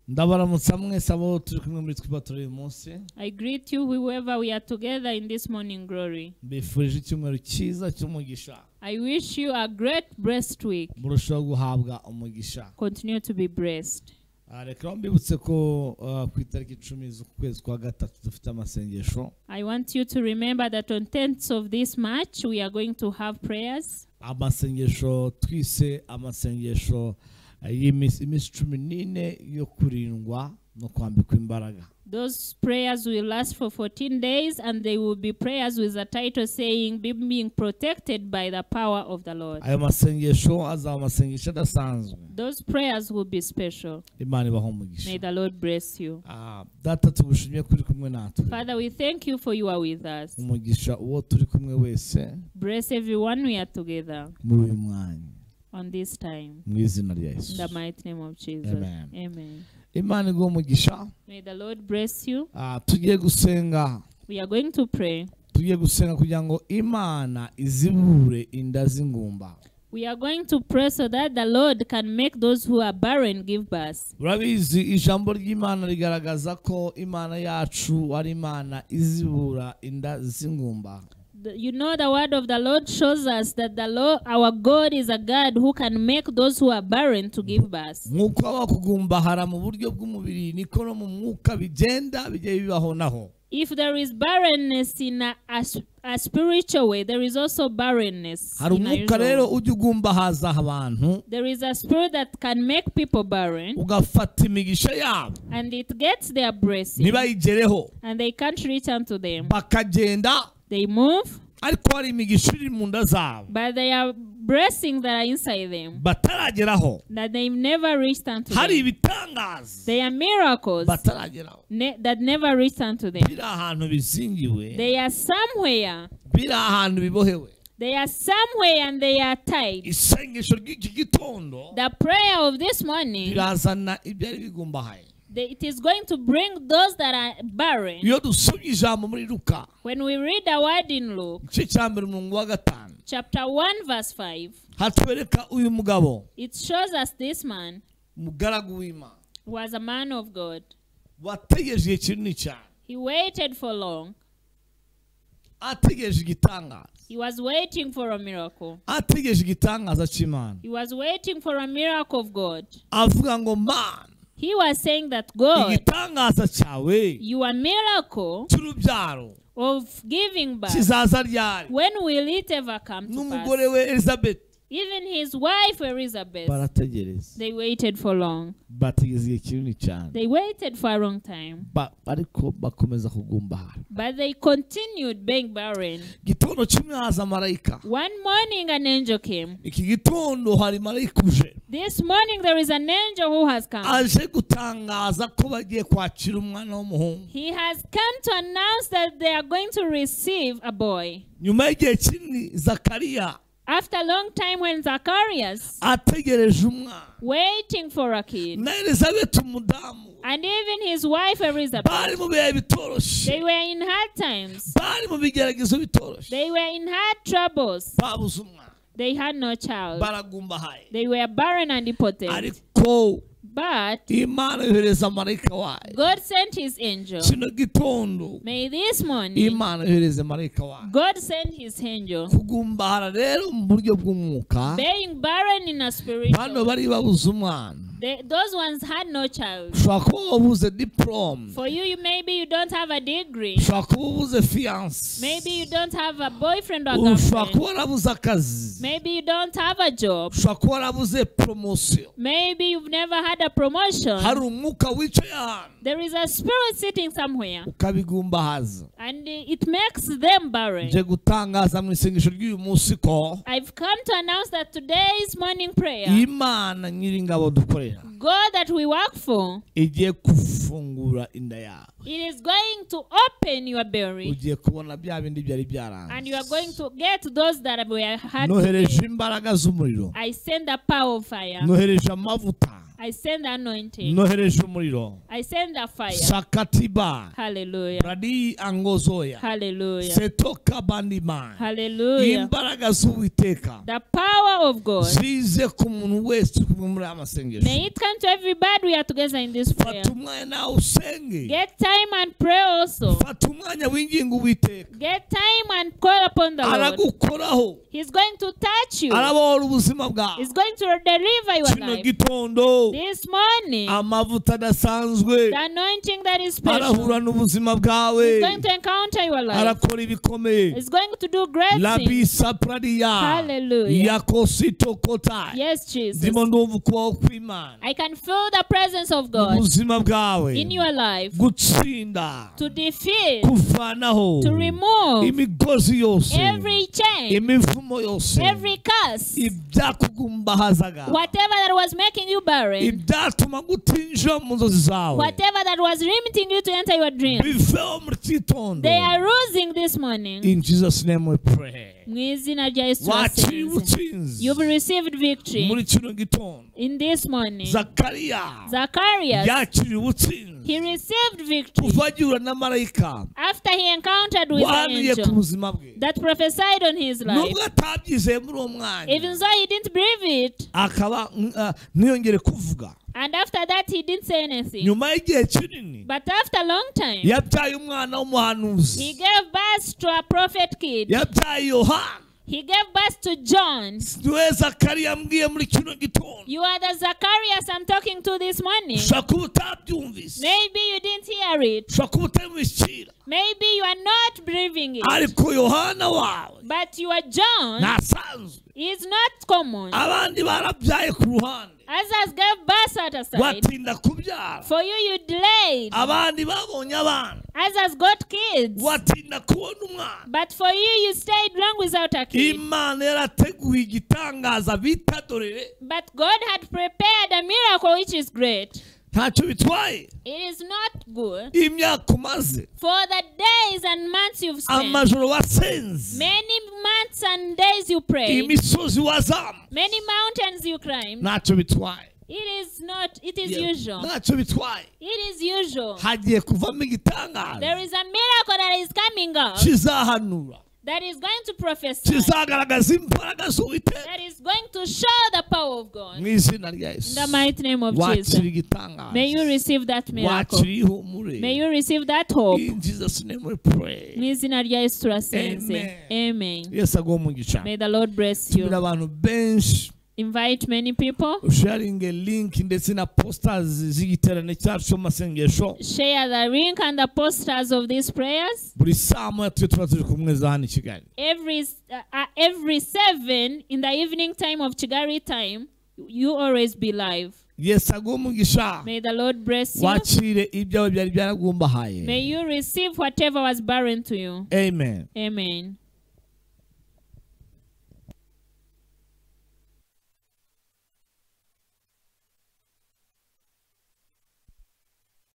I greet you whoever we are together in this morning glory. I wish you a great blessed week. Continue to be blessed. I want you to remember that on 10th of this March we are going to have prayers. Those prayers will last for 14 days and they will be prayers with a title saying being protected by the power of the Lord. Those prayers will be special. May the Lord bless you. Father, we thank you for you are with us. Bless everyone we are together on this time. In the mighty name of Jesus. Amen. Amen. May the Lord bless you. We are going to pray. We are going to pray so that the Lord can make those who are barren give birth. You know, the word of the Lord shows us that the Lord, our God, is a God who can make those who are barren to give birth. If there is barrenness in a spiritual way, there is also barrenness. There is a spirit that can make people barren, and it gets their blessing, and they can't return to them. They move, but they are blessings that are inside them that they never reached unto them. They are miracles that never reached unto them. They are somewhere. They are somewhere and they are tied. The prayer of this morning, it is going to bring those that are barren. When we read the word in Luke, chapter 1 verse 5, it shows us this man was a man of God. He waited for long. He was waiting for a miracle. He was waiting for a miracle of God. He was saying that God, your miracle of giving birth, when will it ever come to pass? Even his wife Elizabeth, they waited for long. They waited for a long time. But they continued being barren. One morning an angel came. This morning there is an angel who has come. He has come to announce that they are going to receive a boy. After a long time when Zacharias waiting for a kid, and even his wife Elizabeth, they were in hard times. They were in hard troubles. They had no child. They were barren and impotent. But God sent his angel. May this morning God send his angel. Being barren in a spiritual way. Those ones had no child. For you, maybe you don't have a degree. Maybe you don't have a boyfriend or girlfriend. Maybe you don't have a job. Maybe you've never had a promotion. There is a spirit sitting somewhere, and it makes them barren. I've come to announce that today's morning prayer, God that we work for, it is going to open your belly, and you are going to get those that were hard. I send the power of fire. I send anointing. Nohereje umuriro. I send a fire. Sakatiba. Hallelujah. Bradi angozoya. Hallelujah. Setoka bandima. Hallelujah. Imbaraga z'Uwiteka. The power of God. Zize ku muntu wese kumwe muri amasengesho. May it come to everybody we are together in this prayer. Fata umwanya nawe usenge. Get time and pray also. Fata umwanya winginga Uwiteka. Get time and call upon the Lord. Aragukoraho. He's going to touch you. Arabohora ubuzima bwawe. He's going to deliver your Kino life. gitondo. This morning. Amavuta adasanzwe. The anointing that is special. Arahura n'ubuzima bwawe. He's going to encounter your life. Arakora ibikomeye. He's going to do great things. Labisa pradia. Hallelujah. Yakosito kotai. Yes, Jesus. Ndimo ndumva ukuboko kw'Imana. I can feel the presence of God Ubuzima bwawe. in your life. Gutsinda. To defeat. Kuvanaho. To remove. Imigozi yose. Every chain. Imivumo yose. Every curse. Ibyakugumbahazaga. Whatever that was making you barren. Ibyatuma gutinjira mu nzozi zawe. Whatever that was limiting you to enter your dream. Biveho muri kitondo. They are losing this morning. In Jesus' name we pray. You've received victory in this morning. Zacharias, he received victory after he encountered with the angel that prophesied on his life. Even though he didn't believe it, and after that he didn't say anything. But after a long time, he gave birth to a prophet kid. He gave birth to John. You are the Zacharias I'm talking to this morning. Maybe you didn't hear it. Maybe you are not believing it. But your John is not common. Others gave birth at a side. For you delayed. Others got kids. But for you stayed long without a kid. But God had prepared a miracle which is great. It is not good for the days and months you've spent. Many months and days you prayed. Many mountains you climbed. It is not. It is usual. It is usual. There is a miracle that is coming up. That is going to prophesy. That is going to show the power of God. In the mighty name of Jesus. May you receive that miracle. May you receive that hope. In Jesus' name we pray. Amen. Amen. May the Lord bless you. Invite many people. Sharing a link in the posters. Share the link and the posters of these prayers. Every 7 in the evening time of Kigali time, you always be live. May the Lord bless you. May you receive whatever was barren to you. Amen. Amen.